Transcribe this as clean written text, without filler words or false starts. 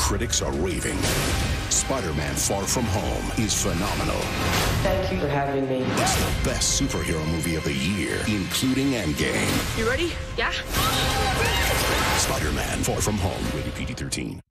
critics are raving. Spider-Man Far From Home is phenomenal. Thank you for having me. It's the best superhero movie of the year, including Endgame. You ready? Yeah? Spider-Man Far From Home, rated PG-13.